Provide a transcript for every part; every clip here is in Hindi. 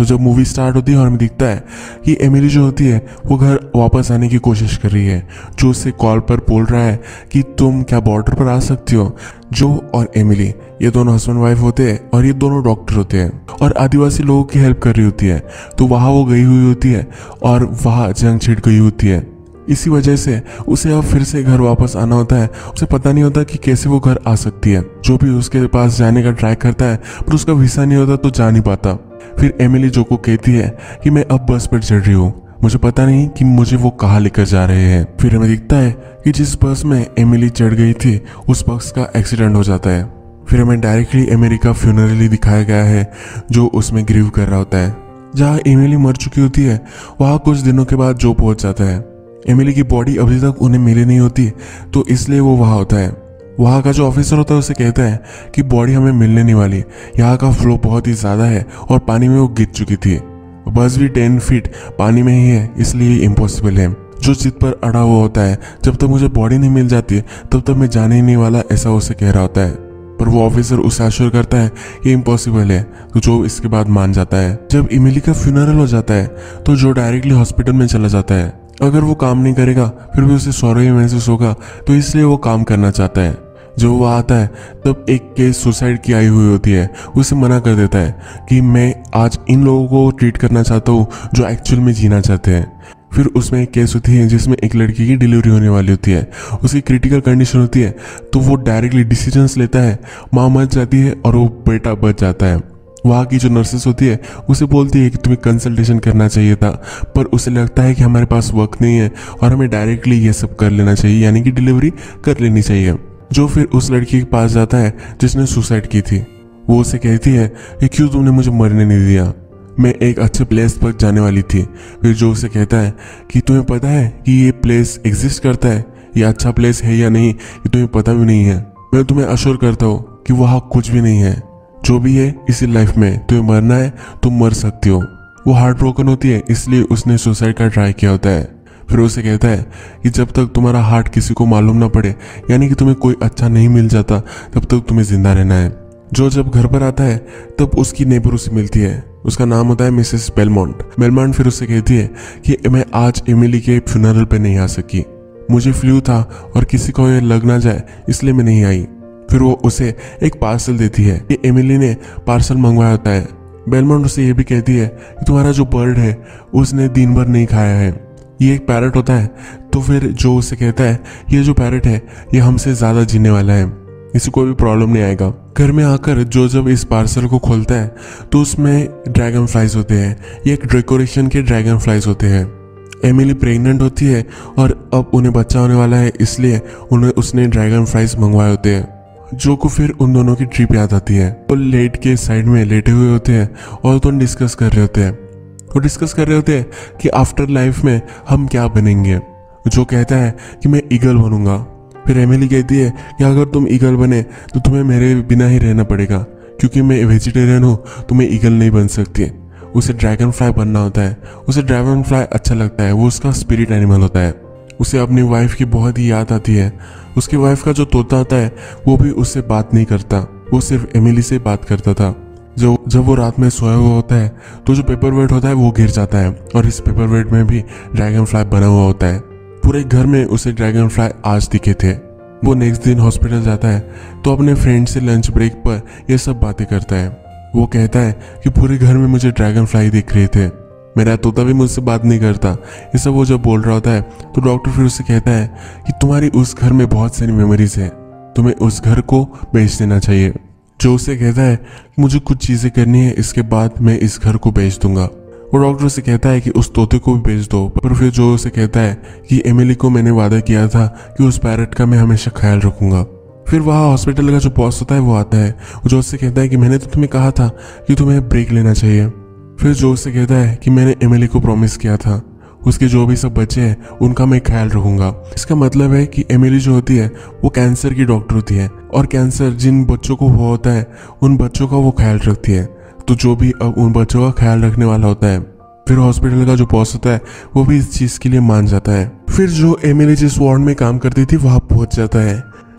तो जब मूवी स्टार्ट होती है और हमें दिखता है कि एमिली जो होती है वो घर वापस आने की कोशिश कर रही है। जो उससे कॉल पर बोल रहा है कि तुम क्या बॉर्डर पर आ सकती हो। जो और एमिली ये दोनों हस्बैंड वाइफ होते हैं और ये दोनों डॉक्टर होते हैं और आदिवासी लोगों की हेल्प कर रही होती है। तो वहाँ वो गई हुई होती है और वहाँ जंग छिड़ गई होती है। इसी वजह से उसे अब फिर से घर वापस आना होता है। उसे पता नहीं होता कि कैसे वो घर आ सकती है। जो भी उसके पास जाने का ट्राई करता है पर उसका वीसा नहीं होता तो जा नहीं पाता। फिर एमिली जो को कहती है कि मैं अब बस पर चढ़ रही हूँ, मुझे पता नहीं कि मुझे वो कहाँ लेकर जा रहे हैं। फिर हमें दिखता है कि जिस बस में एमिली चढ़ गई थी उस बस का एक्सीडेंट हो जाता है। फिर हमें डायरेक्टली एमिली का फ्यूनरल दिखाया गया है जो उसमें ग्रीव कर रहा होता है। जहाँ एमिली मर चुकी होती है वहाँ कुछ दिनों के बाद जो पहुंच जाता है। एमिली की बॉडी अभी तक उन्हें मिली नहीं होती तो इसलिए वो वहाँ होता है। वहाँ का जो ऑफिसर होता है उसे कहता है कि बॉडी हमें मिलने नहीं वाली, यहाँ का फ्लो बहुत ही ज़्यादा है और पानी में वो गिर चुकी थी। बस भी 10 फीट पानी में ही है इसलिए इम्पॉसिबल है। जो जिद पर अड़ा हुआ होता है जब तक मुझे बॉडी नहीं मिल जाती तब तक मैं जाने ही नहीं वाला, ऐसा उसे कह रहा होता है। पर वो ऑफिसर उसे अश्योर करता है ये इम्पॉसिबल है तो जो इसके बाद मान जाता है। जब एमिली का फ्यूनरल हो जाता है तो जो डायरेक्टली हॉस्पिटल में चला जाता है। अगर वो काम नहीं करेगा फिर भी उसे सौरव महसूस होगा तो इसलिए वो काम करना चाहता है। जब वो आता है तब एक केस सुसाइड की आई हुई होती है। उसे मना कर देता है कि मैं आज इन लोगों को ट्रीट करना चाहता हूँ जो एक्चुअल में जीना चाहते हैं। फिर उसमें एक केस होती है जिसमें एक लड़की की डिलीवरी होने वाली होती है, उसकी क्रिटिकल कंडीशन होती है तो वो डायरेक्टली डिसीजंस लेता है। माँ मर जाती है और वो बेटा बच जाता है। वहाँ की जो नर्सेस होती है उसे बोलती है कि तुम्हें कंसल्टेशन करना चाहिए था, पर उसे लगता है कि हमारे पास वक्त नहीं है और हमें डायरेक्टली ये सब कर लेना चाहिए, यानी कि डिलीवरी कर लेनी चाहिए। जो फिर उस लड़की के पास जाता है जिसने सुसाइड की थी। वो उसे कहती है कि क्यों तुमने मुझे मरने नहीं दिया, मैं एक अच्छे प्लेस पर जाने वाली थी। फिर जो उसे कहता है कि तुम्हें पता है कि ये प्लेस एग्जिस्ट करता है, ये अच्छा प्लेस है या नहीं ये तुम्हें पता भी नहीं है। मैं तुम्हें अश्योर करता हूँ कि वहाँ कुछ भी नहीं है। जो भी है इसी लाइफ में तुम्हें मरना है तुम मर सकती हो। वो हार्ट ब्रोकन होती है इसलिए उसने सुसाइड का ट्राई किया होता है। फिर उसे कहता है कि जब तक तुम्हारा हार्ट किसी को मालूम ना पड़े, यानी कि तुम्हें कोई अच्छा नहीं मिल जाता, तब तक तुम्हें जिंदा रहना है। जो जब घर पर आता है तब उसकी नेबर उसे मिलती है। उसका नाम होता है मिसेस बेलमोंट। बेलमोंट फिर उससे कहती है कि मैं आज एमिली के फ्यूनरल पे नहीं आ सकी, मुझे फ्लू था और किसी को ये लग ना जाए इसलिए मैं नहीं आई। फिर वो उसे एक पार्सल देती है। ये एमिली ने पार्सल मंगवाया होता है। बेलमोंट उसे ये भी कहती है कि तुम्हारा जो बर्ड है उसने दिन भर नहीं खाया है, ये एक पैरट होता है। तो फिर जो उसे कहता है ये जो पैरट है ये हमसे ज़्यादा जीने वाला है, इसे कोई भी प्रॉब्लम नहीं आएगा। घर में आकर जो जब इस पार्सल को खोलता है तो उसमें ड्रैगन फ्लाइज होते हैं। ये एक डेकोरेशन के ड्रैगन फ्लाइज होते हैं। एमिली प्रेग्नेंट होती है और अब उन्हें बच्चा होने वाला है इसलिए उसने ड्रैगन फ्लाइज मंगवाए होते हैं। जो को फिर उन दोनों की ट्रिप याद आती है। वो लेट के साइड में लेटे हुए होते हैं और तो डिस्कस कर रहे होते हैं। वो डिस्कस कर रहे होते हैं कि आफ्टर लाइफ में हम क्या बनेंगे। जो कहता है कि मैं ईगल बनूंगा। फिर एमिली कहती है कि अगर तुम ईगल बने तो तुम्हें मेरे बिना ही रहना पड़ेगा, क्योंकि मैं वेजिटेरियन हूँ तो मैं ईगल नहीं बन सकती। उसे ड्रैगन फ्लाई बनना होता है। उसे ड्रैगन फ्लाई अच्छा लगता है, वो उसका स्पिरिट एनिमल होता है। उसे अपनी वाइफ की बहुत ही याद आती है। उसकी वाइफ का जो तोता होता है वो भी उससे बात नहीं करता, वो सिर्फ एमिली से बात करता था। जब वो रात में सोया हुआ होता है तो जो पेपर वेट होता है वो गिर जाता है और इस पेपर वेट में भी ड्रैगन फ्लाई बना हुआ होता है। पूरे घर में उसे ड्रैगन फ्लाई आज दिखे थे। वो नेक्स्ट दिन हॉस्पिटल जाता है तो अपने फ्रेंड से लंच ब्रेक पर ये सब बातें करता है। वो कहता है कि पूरे घर में मुझे ड्रैगन फ्लाई दिख रहे थे, मेरा तोता भी मुझसे बात नहीं करता। ये सब वो जब बोल रहा होता है तो डॉक्टर फिर उससे कहता है कि तुम्हारी उस घर में बहुत सारी मेमोरीज है, तुम्हें उस घर को बेच देना चाहिए। जो उसे कहता है कि मुझे कुछ चीज़ें करनी है, इसके बाद मैं इस घर को बेच दूंगा। वो डॉक्टर से कहता है कि उस तोते को भी बेच दो। पर फिर जो उसे कहता है कि एमिली को मैंने वादा किया था कि उस पैरट का मैं हमेशा ख्याल रखूंगा। फिर वहाँ हॉस्पिटल का जो बॉस होता है वो आता है। जो उससे कहता है कि मैंने तो तुम्हें कहा था कि तुम्हें ब्रेक लेना चाहिए। फिर जो उससे कहता है कि मैंने एमिली को प्रॉमिस किया था उसके जो भी सब बच्चे हैं उनका मैं ख्याल रखूंगा। इसका मतलब है कि एमिली जो होती है वो कैंसर की डॉक्टर होती है और कैंसर जिन बच्चों को हुआ होता है उन बच्चों का वो ख्याल रखती है। तो जो भी अब उन बच्चों का ख्याल रखने वाला होता है। फिर हॉस्पिटल का जो बॉस होता है वो भी इस चीज़ के लिए मान जाता है। फिर जो एमिली जिस वार्ड में काम करती थी वहाँ पहुँच जाता है।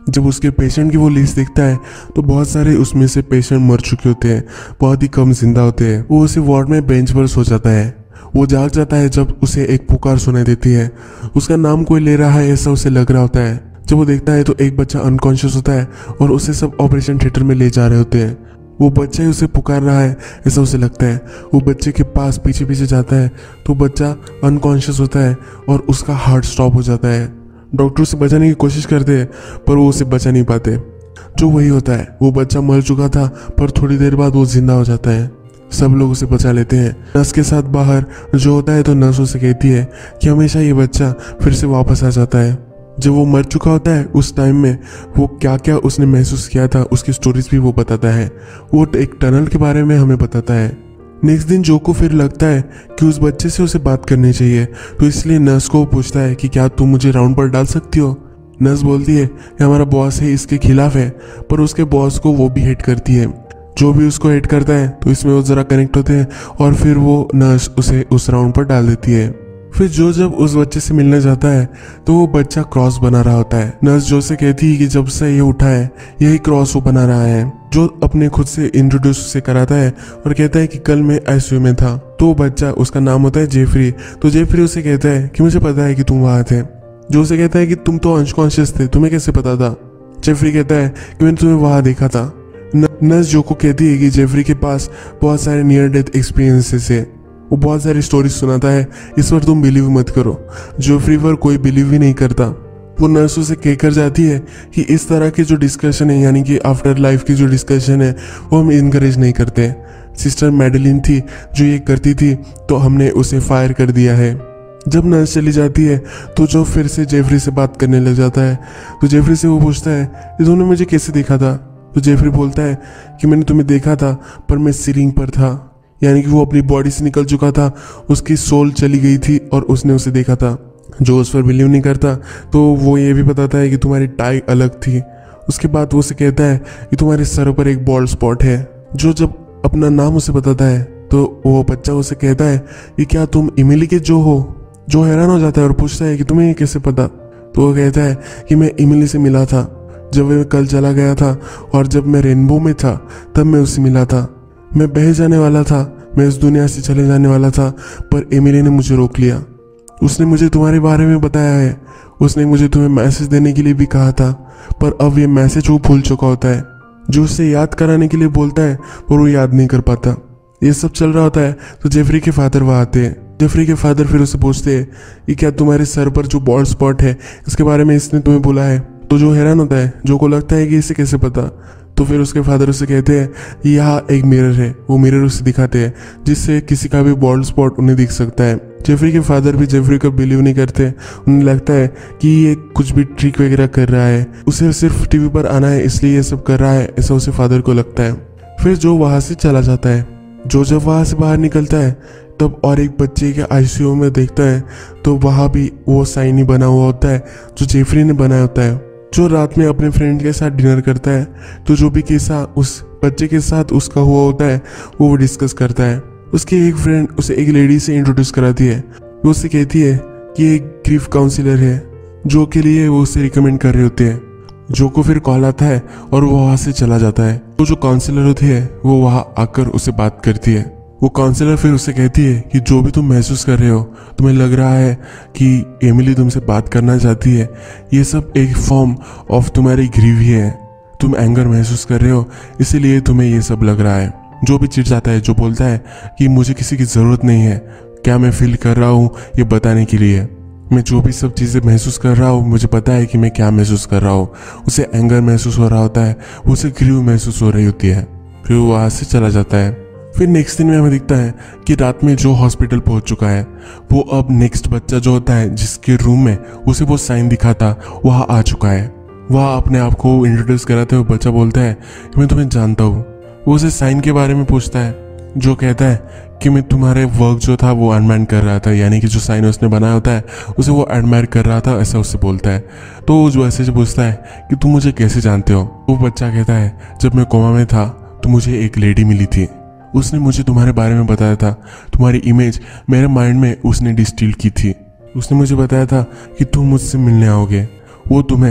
जब उसके पेशेंट की वो लिस्ट देखता है तो बहुत सारे उसमें से पेशेंट मर चुके होते हैं, बहुत ही कम जिंदा होते हैं। वो उसी वार्ड में बेंच पर सो जाता है। वो जाग जाता है जब उसे एक पुकार सुनाई देती है। उसका नाम कोई ले रहा है ऐसा उसे लग रहा होता है। जब वो देखता है तो एक बच्चा अनकॉन्शियस होता है और उसे सब ऑपरेशन थिएटर में ले जा रहे होते हैं। वो बच्चा ही उसे पुकार रहा है ऐसा उसे लगता है। वो बच्चे के पास पीछे पीछे जाता है तो बच्चा अनकॉन्शियस होता है और उसका हार्ट स्टॉप हो जाता है। डॉक्टर उसे बचाने की कोशिश करते हैं पर वो उसे बचा नहीं पाते। जो वही होता है, वो बच्चा मर चुका था पर थोड़ी देर बाद वो जिंदा हो जाता है। सब लोग उसे बचा लेते हैं। नर्स के साथ बाहर जो होता है तो नर्स उसे कहती है कि हमेशा ये बच्चा फिर से वापस आ जाता है। जब वो मर चुका होता है उस टाइम में वो क्या क्या उसने महसूस किया था उसकी स्टोरीज भी वो बताता है। वो एक टनल के बारे में हमें बताता है। नेक्स्ट दिन जो को फिर लगता है कि उस बच्चे से उसे बात करनी चाहिए, तो इसलिए नर्स को पूछता है कि क्या तुम मुझे राउंड पर डाल सकती हो। नर्स बोलती है कि हमारा बॉस है इसके खिलाफ है, पर उसके बॉस को वो भी हेट करती है। जो भी उसको हेट करता है तो इसमें वो ज़रा कनेक्ट होते हैं और फिर वो नर्स उसे उस राउंड पर डाल देती है। फिर जो जब उस बच्चे से मिलने जाता है तो वो बच्चा क्रॉस बना रहा होता है। नर्स जो से कहती है कि जब से ये उठा है यही क्रॉस वो बना रहा है। जो अपने खुद से इंट्रोड्यूस उसे कराता है और कहता है कि कल मैं आईसीयू में था। तो वो बच्चा, उसका नाम होता है जेफरी, तो जेफरी उसे कहता है कि मुझे पता है कि तुम वहाँ थे। जो उसे कहता है कि तुम तो अनकॉन्शियस थे, तुम्हें कैसे पता था। जेफरी कहता है कि मैंने तुम्हें वहाँ देखा था। नर्स जो को कहती है कि जेफरी के पास बहुत सारे नियर डेथ एक्सपीरियंसेस है, वो बहुत सारी स्टोरीज सुनाता है, इस पर तुम बिलीव मत करो। जेफरी पर कोई बिलीव ही नहीं करता। वो नर्स उसे कहकर जाती है कि इस तरह की जो डिस्कशन है यानी कि आफ्टर लाइफ की जो डिस्कशन है वो हम इनकरेज नहीं करते। सिस्टर मेडेलिन थी जो ये करती थी तो हमने उसे फायर कर दिया है। जब नर्स चली जाती है तो जो फिर से जेफरी से बात करने लग जाता है। तो जेफरी से वो पूछता है कि तुमने मुझे कैसे देखा था। तो जेफरी बोलता है कि मैंने तुम्हें देखा था पर मैं सीलिंग पर था, यानी कि वो अपनी बॉडी से निकल चुका था, उसकी सोल चली गई थी और उसने उसे देखा था। जो उस पर बिलीव नहीं करता तो वो ये भी बताता है कि तुम्हारी टाई अलग थी। उसके बाद वो उसे कहता है कि तुम्हारे सर पर एक बॉल्ड स्पॉट है। जो जब अपना नाम उसे बताता है तो वो बच्चा उसे कहता है कि क्या तुम इमिली के जो हो। जो हैरान हो जाता है और पूछता है कि तुम्हें ये कैसे पता। तो वो कहता है कि मैं इमिली से मिला था जब मैं कल चला गया था और जब मैं रेनबो में था तब मैं उससे मिला था। मैं बह जाने वाला था, मैं इस दुनिया से चले जाने वाला था, पर एमिली ने मुझे रोक लिया। उसने मुझे तुम्हारे बारे में बताया है। उसने मुझे तुम्हें मैसेज देने के लिए भी कहा था, पर अब ये मैसेज वो भूल चुका होता है। जो उससे याद कराने के लिए बोलता है और वो याद नहीं कर पाता। ये सब चल रहा होता है तो जेफरी के फादर वहाँ आते हैं। जेफरी के फादर फिर उसे पूछते हैं कि क्या तुम्हारे सर पर जो बॉल्ड स्पॉट है इसके बारे में इसने तुम्हें बोला है। तो जो हैरान होता है, जो को लगता है कि इसे कैसे पता। तो फिर उसके फादर उसे कहते हैं कि यहाँ एक मिरर है। वो मिरर उसे दिखाते हैं जिससे किसी का भी बॉल्ड स्पॉट उन्हें दिख सकता है। जेफरी के फादर भी जेफरी को बिलीव नहीं करते। उन्हें लगता है कि ये कुछ भी ट्रिक वगैरह कर रहा है, उसे सिर्फ टीवी पर आना है इसलिए ये सब कर रहा है, ऐसा उसे फादर को लगता है। फिर जो वहाँ से चला जाता है। जो जब वहाँ से बाहर निकलता है तब और एक बच्चे के आईसीयू में देखता है तो वहाँ भी वो साइन ही बना हुआ होता है जो जेफरी ने बनाया होता है। जो रात में अपने फ्रेंड के साथ डिनर करता है तो जो भी किस्सा उस बच्चे के साथ उसका हुआ होता है वो डिस्कस करता है। उसकी एक फ्रेंड उसे एक लेडी से इंट्रोड्यूस कराती है। वो उससे कहती है कि एक ग्रीफ काउंसलर है जो के लिए वो उसे रिकमेंड कर रहे होते हैं। जो को फिर कॉल आता है और वो वहाँ से चला जाता है। तो जो काउंसलर होती है वो वहाँ आकर उसे बात करती है। वो काउंसलर फिर उससे कहती है कि जो भी तुम महसूस कर रहे हो, तुम्हें लग रहा है कि एमिली तुमसे बात करना चाहती है, ये सब एक फॉर्म ऑफ तुम्हारी ग्रीव ही है। तुम एंगर महसूस कर रहे हो इसीलिए तुम्हें ये सब लग रहा है। जो भी चिढ़ जाता है, जो बोलता है कि मुझे किसी की ज़रूरत नहीं है क्या मैं फील कर रहा हूँ ये बताने के लिए। मैं जो भी सब चीज़ें महसूस कर रहा हूँ मुझे पता है कि मैं क्या महसूस कर रहा हूँ। उसे एंगर महसूस हो रहा होता है, उसे ग्रीव महसूस हो रही होती है। फिर वो वहाँ से चला जाता है। फिर नेक्स्ट दिन में हमें दिखता है कि रात में जो हॉस्पिटल पहुंच चुका है वो अब नेक्स्ट बच्चा जो होता है जिसके रूम में उसे वो साइन दिखा था वहाँ आ चुका है। वह अपने आप को इंट्रोड्यूस कराते हुए बच्चा बोलता है कि मैं तुम्हें जानता हूँ। वो उसे साइन के बारे में पूछता है। जो कहता है कि मैं तुम्हारे वर्क जो था वो एडमायर कर रहा था, यानी कि जो साइन उसने बनाया होता है उसे वो एडमायर कर रहा था, ऐसा उससे बोलता है। तो जो ऐसे जो पूछता है कि तुम मुझे कैसे जानते हो। वो बच्चा कहता है जब मैं कोमा में था तो मुझे एक लेडी मिली थी, उसने मुझे तुम्हारे बारे में बताया था, तुम्हारी इमेज मेरे माइंड में उसने डिस्टिल की थी। उसने मुझे बताया था कि तुम मुझसे मिलने आओगे। वो तुम्हें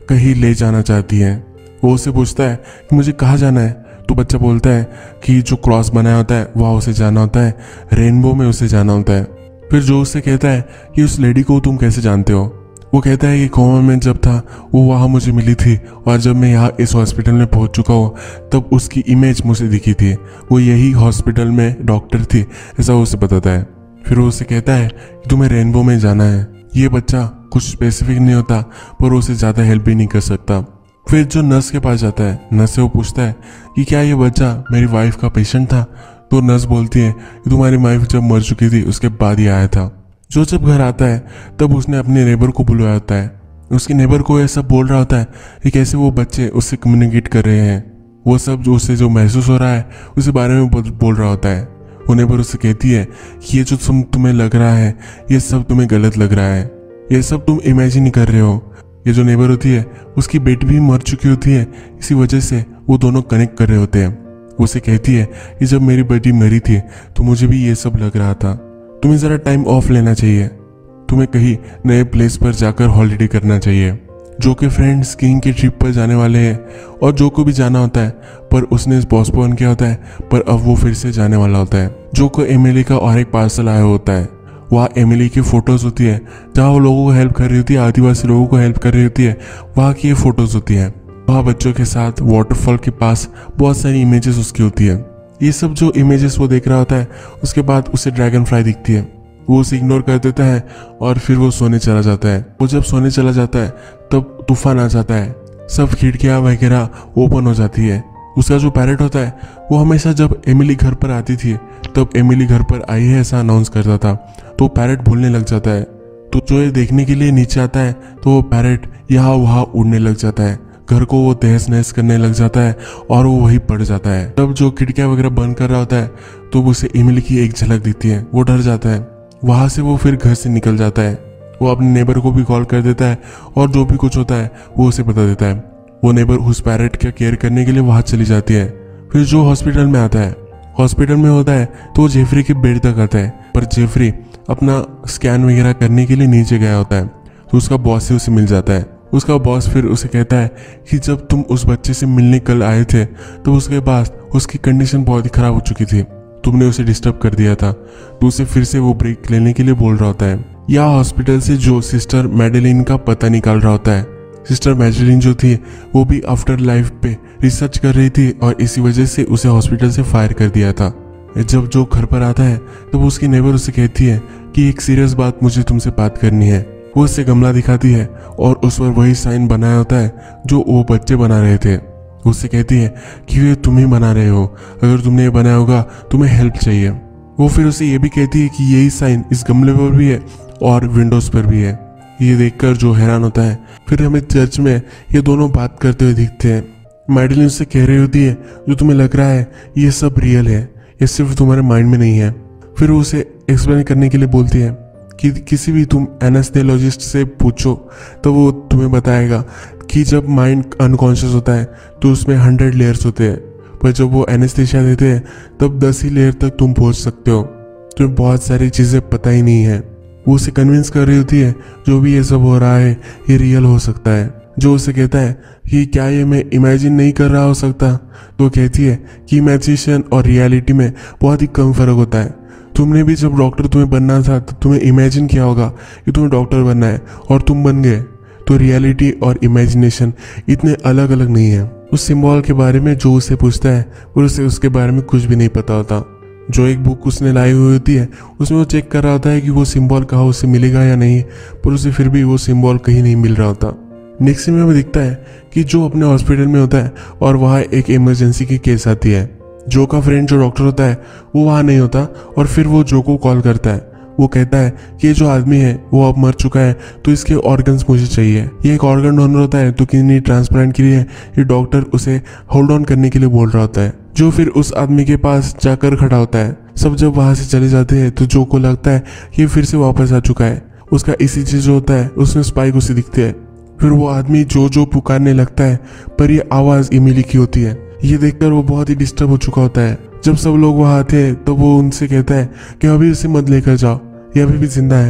कहीं ले जाना चाहती है। वो उससे पूछता है कि मुझे कहाँ जाना है। तो बच्चा बोलता है कि जो क्रॉस बनाया होता है वहाँ उसे जाना होता है, रेनबो में उसे जाना होता है। फिर जो उससे कहता है कि उस लेडी को तुम कैसे जानते हो। वो कहता है कि कोमा में जब था वो वहाँ मुझे मिली थी, और जब मैं यहाँ इस हॉस्पिटल में पहुँच चुका हूँ तब उसकी इमेज मुझे दिखी थी, वो यही हॉस्पिटल में डॉक्टर थी, ऐसा वो उसे बताता है। फिर वो उसे कहता है कि तुम्हें रेनबो में जाना है। ये बच्चा कुछ स्पेसिफिक नहीं होता पर वो उसे ज़्यादा हेल्प भी नहीं कर सकता। फिर जो नर्स के पास जाता है, नर्स से वो पूछता है कि क्या ये बच्चा मेरी वाइफ का पेशेंट था। तो नर्स बोलती है कि तुम्हारी वाइफ जब मर चुकी थी उसके बाद ही आया था। जो जब घर आता है तब उसने अपने नेबर को बुलाया होता है। उसके नेबर को ये सब बोल रहा होता है कि कैसे वो बच्चे उससे कम्युनिकेट कर रहे हैं, वो सब जो उससे जो महसूस हो रहा है उसी बारे में बोल रहा होता है। वो नेबर उससे कहती है कि ये जो तुम्हें लग रहा है ये सब तुम्हें गलत लग रहा है, ये सब तुम इमेजिन कर रहे हो। ये जो नेबर होती है उसकी बेटी भी मर चुकी होती है, इसी वजह से वो दोनों कनेक्ट कर रहे होते हैं। वो उसे कहती है कि जब मेरी बेटी मरी थी तो मुझे भी ये सब लग रहा था, तुम्हें ज़रा टाइम ऑफ लेना चाहिए, तुम्हें कहीं नए प्लेस पर जाकर हॉलीडे करना चाहिए। जो कि फ्रेंड स्कीइंग की ट्रिप पर जाने वाले हैं और जो को भी जाना होता है पर उसने पोस्टपोन किया होता है, पर अब वो फिर से जाने वाला होता है। जो को एमिली का और एक पार्सल आया होता है, वहाँ एमिली की फ़ोटोज़ होती है जहाँ वो लोगों को हेल्प कर रही होती है, आदिवासी लोगों को हेल्प कर रही होती है, वहाँ की ये फ़ोटोज़ होती है। वहाँ बच्चों के साथ वाटरफॉल के पास बहुत सारी इमेजेस उसकी होती है। ये सब जो इमेजेस वो देख रहा होता है उसके बाद उसे ड्रैगन फ्लाई दिखती है, वो उसे इग्नोर कर देता है और फिर वो सोने चला जाता है। वो जब सोने चला जाता है तब तूफान आ जाता है, सब खिड़कियाँ वगैरह ओपन हो जाती है। उसका जो पैरेट होता है वो हमेशा जब एमिली घर पर आती थी तब एमिली घर पर आई है ऐसा अनाउंस करता था, तो पैरेट भूलने लग जाता है। तो जो ये देखने के लिए नीचे आता है तो वो पैरेट यहाँ वहाँ उड़ने लग जाता है, घर को वो तहस नहस करने लग जाता है और वो वहीं पड़ जाता है। तब जो खिड़कियाँ वगैरह बंद कर रहा होता है तो उसे एमिली की एक झलक दिखती है, वो डर जाता है। वहाँ से वो फिर घर से निकल जाता है, वो अपने नेबर को भी कॉल कर देता है और जो भी कुछ होता है वो उसे बता देता है। वो नेबर उस पैरेट का केयर करने के लिए वहाँ चली जाती है। फिर जो हॉस्पिटल में आता है, हॉस्पिटल में होता है तो वो जेफरी के बेड तक आता है, पर जेफरी अपना स्कैन वगैरह करने के लिए नीचे गया होता है तो उसका बॉस से उसे मिल जाता है। उसका बॉस फिर उसे कहता है कि जब तुम उस बच्चे से मिलने कल आए थे तो उसके बाद उसकी कंडीशन बहुत ही ख़राब हो चुकी थी, तुमने उसे डिस्टर्ब कर दिया था, तो उसे फिर से वो ब्रेक लेने के लिए बोल रहा होता है। या हॉस्पिटल से जो सिस्टर मैडेलिन का पता निकाल रहा होता है। सिस्टर मैडेलिन जो थी वो भी आफ्टर लाइफ पे रिसर्च कर रही थी और इसी वजह से उसे हॉस्पिटल से फायर कर दिया था। जब जो घर पर आता है तो उसकी नेबर उसे कहती है कि एक सीरियस बात मुझे तुमसे बात करनी है। वो उससे गमला दिखाती है और उस पर वही साइन बनाया होता है जो वो बच्चे बना रहे थे। उससे कहती है कि ये तुम ही बना रहे हो, अगर तुमने ये बनाया होगा तुम्हें हेल्प चाहिए। वो फिर उसे ये भी कहती है कि यही साइन इस गमले पर भी है और विंडोज पर भी है। ये देखकर जो हैरान होता है। फिर हमें चर्च में ये दोनों बात करते हुए दिखते हैं। मैडेलिन उससे कह रही होती है जो तुम्हें लग रहा है ये सब रियल है, ये सिर्फ तुम्हारे माइंड में नहीं है। फिर वो उसे एक्सप्लेन करने के लिए बोलती है कि किसी भी तुम एनेस्थेसियोलॉजिस्ट से पूछो तो वो तुम्हें बताएगा कि जब माइंड अनकॉन्शियस होता है तो उसमें 100 लेयर्स होते हैं, पर जब वो एनेस्थेसिया देते हैं तब 10 ही लेयर तक तुम पहुंच सकते हो, तुम्हें बहुत सारी चीज़ें पता ही नहीं है। वो उसे कन्विंस कर रही होती है जो भी ये सब हो रहा है ये रियल हो सकता है। जो उसे कहता है कि क्या ये मैं इमेजिन नहीं कर रहा हो सकता, तो कहती है कि इमेजिनेशन और रियलिटी में बहुत ही कम फर्क होता है। तुमने भी जब डॉक्टर तुम्हें बनना था तो तुम्हें इमेजिन किया होगा कि तुम्हें डॉक्टर बनना है और तुम बन गए, तो रियलिटी और इमेजिनेशन इतने अलग अलग नहीं है। उस सिंबल के बारे में जो उसे पूछता है और उसे उसके बारे में कुछ भी नहीं पता होता। जो एक बुक उसने लाई हुई होती है उसमें वो चेक कर रहा होता है कि वो सिंबल कहाँ उसे मिलेगा या नहीं, पर उसे फिर भी वो सिंबल कहीं नहीं मिल रहा होता। नेक्स्ट में हमें दिखता है कि जो अपने हॉस्पिटल में होता है और वहाँ एक इमरजेंसी की केस आती है। जो का फ्रेंड जो डॉक्टर होता है वो वहाँ नहीं होता और फिर वो जो को कॉल करता है। वो कहता है कि ये जो आदमी है वो अब मर चुका है तो इसके ऑर्गन्स मुझे चाहिए। ये एक ऑर्गन डोनर होता है तो किडनी ट्रांसप्लांट के लिए ये डॉक्टर उसे होल्ड ऑन करने के लिए बोल रहा होता है। जो फिर उस आदमी के पास जाकर खड़ा होता है। सब जब वहाँ से चले जाते हैं तो जो को लगता है कि फिर से वापस आ चुका है। उसका ECG जो होता है उसमें स्पाइक उसे दिखते हैं। फिर वो आदमी जो पुकारने लगता है पर ये आवाज़ एमिली की होती है। ये देखकर वो बहुत ही डिस्टर्ब हो चुका होता है। जब सब लोग वहाँ आते हैं तो वो उनसे कहता है कि अभी उसे मत लेकर जाओ, ये अभी भी जिंदा है।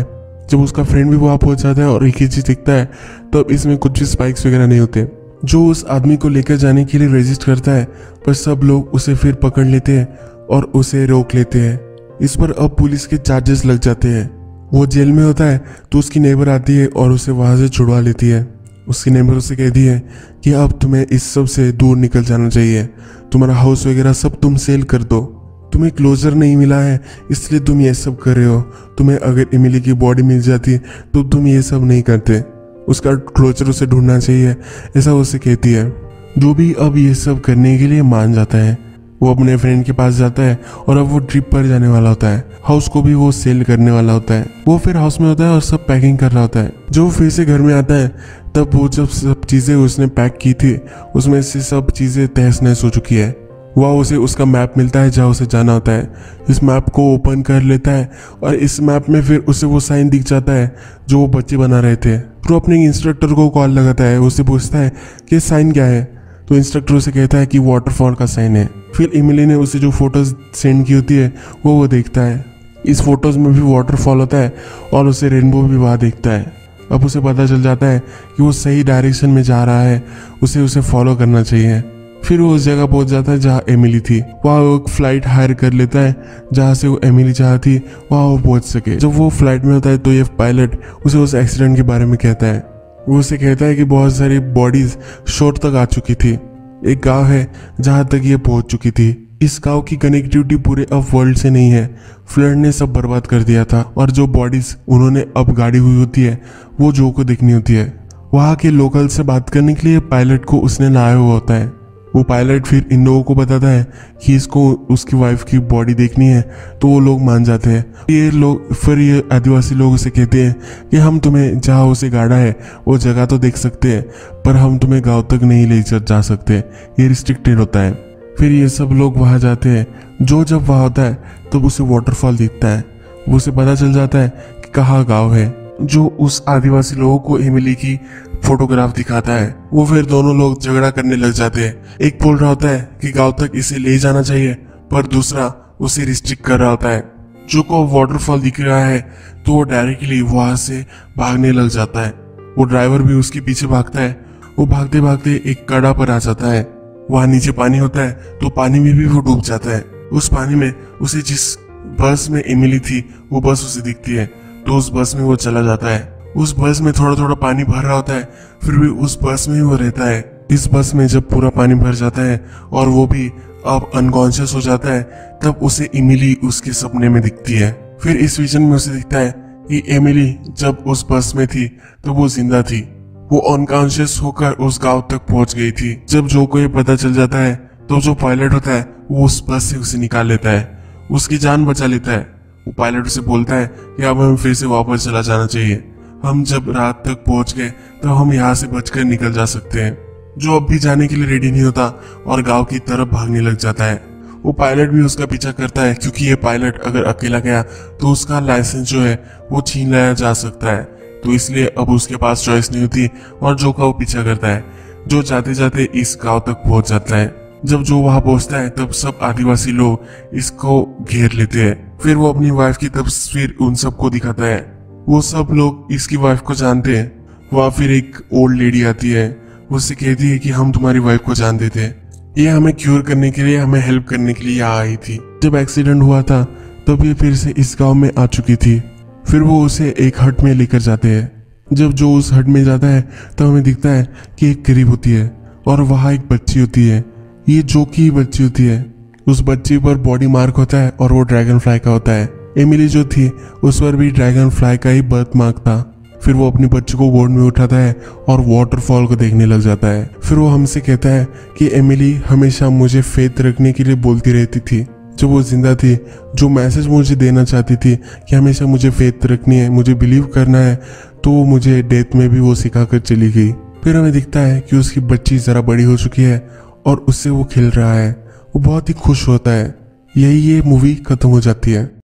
जब उसका फ्रेंड भी वहाँ पहुंच जाता है और एक ही चीज दिखता है, तब इसमें कुछ भी स्पाइक्स वगैरह नहीं होते। जो उस आदमी को लेकर जाने के लिए रजिस्ट करता है, पर सब लोग उसे फिर पकड़ लेते हैं और उसे रोक लेते हैं। इस पर अब पुलिस के चार्जेस लग जाते हैं। वो जेल में होता है तो उसकी नेबर आती है और उसे वहां से छुड़वा लेती है। उसकी नेबर उसे कहती है कि अब तुम्हें इस सब से दूर निकल जाना चाहिए, तुम्हारा हाउस वगैरह सब तुम सेल कर दो, तुम्हें क्लोजर नहीं मिला है इसलिए तुम ये सब कर रहे हो, तुम्हें अगर एमिली की बॉडी मिल जाती तो तुम ये सब नहीं करते, उसका क्लोजर उसे ढूंढना चाहिए, ऐसा उसे कहती है। जो भी अब ये सब करने के लिए मान जाता है। वो अपने फ्रेंड के पास जाता है और अब वो ट्रिप पर जाने वाला होता है। हाउस को भी वो सेल करने वाला होता है। वो फिर हाउस में होता है और सब पैकिंग कर रहा होता है। जब वो फिर से घर में आता है तब वो जब सब चीजें उसने पैक की थी उसमें से सब चीजें तहस नहस हो चुकी है। वह उसे उसका मैप मिलता है जहाँ उसे जाना होता है। इस मैप को ओपन कर लेता है और इस मैप में फिर उसे वो साइन दिख जाता है जो वो बच्चे बना रहे थे। फिर वो अपने इंस्ट्रक्टर को कॉल लगाता है, उससे पूछता है कि साइन क्या है, तो इंस्ट्रक्टर उसे कहता है कि वाटरफॉल का साइन है। फिर एमिली ने उसे जो फोटोज सेंड की होती है वो देखता है। इस फोटोज में भी वाटरफॉल होता है और उसे रेनबो भी वहाँ देखता है। अब उसे पता चल जाता है कि वो सही डायरेक्शन में जा रहा है, उसे फॉलो करना चाहिए। फिर वो उस जगह पहुंच जाता है जहाँ एमिली थी। वहाँ वो एक फ्लाइट हायर कर लेता है जहाँ से वो एमिली जहाँ थी वहाँ वो पहुंच सके। जब वो फ्लाइट में होता है तो ये पायलट उसे उस एक्सीडेंट के बारे में कहता है। वो उसे कहता है कि बहुत सारी बॉडीज शोर तक आ चुकी थी। एक गांव है जहां तक ये पहुंच चुकी थी। इस गांव की कनेक्टिविटी पूरे अब वर्ल्ड से नहीं है, फ्लड ने सब बर्बाद कर दिया था और जो बॉडीज उन्होंने अब गाड़ी हुई होती है वो जो को देखनी होती है। वहां के लोकल से बात करने के लिए पायलट को उसने लाया हुआ होता है। वो पायलट फिर इन लोगों को बताता है कि इसको उसकी वाइफ की बॉडी देखनी है, तो वो लोग मान जाते हैं। ये आदिवासी लोग उसे कहते हैं कि हम तुम्हें जहाँ उसे गाड़ा है वो जगह तो देख सकते हैं, पर हम तुम्हें गांव तक नहीं ले जा सकते, ये रिस्ट्रिक्टेड होता है। फिर ये सब लोग वहाँ जाते हैं। जो जब वहाँ होता है तब उसे वाटरफॉल दिखता है। वो उसे पता चल जाता है कि कहाँ गाँव है। जो उस आदिवासी लोगों को एमिली की फोटोग्राफ दिखाता है। वो फिर दोनों लोग झगड़ा करने लग जाते हैं। एक बोल रहा होता है कि गांव तक इसे ले जाना चाहिए, पर दूसरा उसे रिस्ट्रिक्ट कर रहा होता है। जो को वाटरफॉल दिख रहा है तो वो डायरेक्टली वहां से भागने लग जाता है। वो ड्राइवर भी उसके पीछे भागता है। वो भागते भागते एक कड़ा पर आ जाता है। वहां नीचे पानी होता है तो पानी में भी वो डूब जाता है। उस पानी में उसे जिस बस में एमिली थी वो बस उसे दिखती है, तो उस बस में वो चला जाता है। उस बस में थोड़ा थोड़ा पानी भर रहा होता है, फिर भी उस बस में ही वो रहता है। इस बस में जब पूरा पानी भर जाता है और वो भी अब अनकॉन्शियस हो जाता है, तब उसे एमिली उसके सपने में दिखती है। फिर इस विजन में उसे दिखता है कि एमिली जब उस बस में थी तो वो जिंदा थी। वो अनकॉन्शियस होकर उस गांव तक पहुंच गई थी। जब जो को ये पता चल जाता है तो जो पायलट होता है वो उस बस से उसे निकाल लेता है, उसकी जान बचा लेता है। वो पायलट उसे बोलता है कि अब हमें फिर से वापस चला जाना चाहिए। हम जब रात तक पहुंच गए तो हम यहाँ से बचकर निकल जा सकते हैं। जो अब भी जाने के लिए रेडी नहीं होता और गांव की तरफ भागने लग जाता है। वो पायलट भी उसका पीछा करता है, क्योंकि ये पायलट अगर अकेला गया तो उसका लाइसेंस जो है वो छीन लिया जा सकता है, तो इसलिए अब उसके पास चॉइस नहीं होती और जो का वो पीछा करता है। जो जाते जाते इस गांव तक पहुंच जाता है। जब जो वहां पहुंचता है तब सब आदिवासी लोग इसको घेर लेते हैं। फिर वो अपनी वाइफ की तस्वीर उन सबको दिखाता है। वो सब लोग इसकी वाइफ को जानते हैं। वहाँ फिर एक ओल्ड लेडी आती है, उससे कहती है कि हम तुम्हारी वाइफ को जानते थे, ये हमें क्योर करने के लिए, हमें हेल्प करने के लिए यहाँ आई थी। जब एक्सीडेंट हुआ था तब ये फिर से इस गांव में आ चुकी थी। फिर वो उसे एक हट में लेकर जाते हैं। जब जो उस हट में जाता है तब हमें दिखता है कि एक करीब होती है और वहाँ एक बच्ची होती है। ये जो की बच्ची होती है। उस बच्ची पर बॉडी मार्क होता है और वो ड्रैगन फ्लाई का होता है। एमिली जो थी उस पर भी ड्रैगन फ्लाई का ही बर्थ मार्क था। फिर वो अपनी बच्ची को गोद में उठाता है और वाटरफॉल को देखने लग जाता है। फिर वो हमसे कहता है कि एमिली हमेशा मुझे फेथ रखने के लिए बोलती रहती थी। जब वो जिंदा थी, जो मैसेज मुझे देना चाहती थी कि हमेशा मुझे फेथ रखनी है, मुझे बिलीव करना है, तो वो मुझे डेथ में भी वो सिखा कर चली गई। फिर हमें दिखता है कि उसकी बच्ची जरा बड़ी हो चुकी है और उससे वो खेल रहा है। वो बहुत ही खुश होता है। यही ये मूवी खत्म हो जाती है।